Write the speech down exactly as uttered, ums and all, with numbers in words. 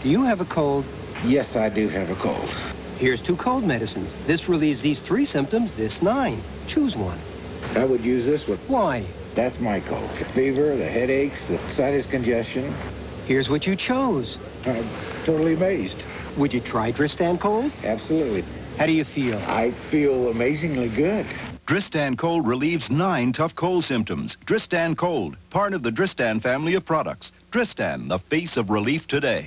Do you have a cold? Yes, I do have a cold. Here's two cold medicines. This relieves these three symptoms, this nine. Choose one. I would use this one. Why? That's my cold. The fever, the headaches, the sinus congestion. Here's what you chose. I'm totally amazed. Would you try Dristan Cold? Absolutely. How do you feel? I feel amazingly good. Dristan Cold relieves nine tough cold symptoms. Dristan Cold, part of the Dristan family of products. Dristan, the face of relief today.